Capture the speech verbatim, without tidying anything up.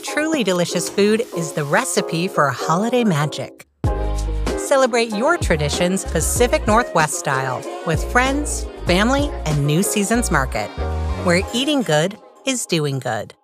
truly delicious food is the recipe for holiday magic. Celebrate your traditions Pacific Northwest style with friends, family, and New Seasons Market, where eating good is doing good.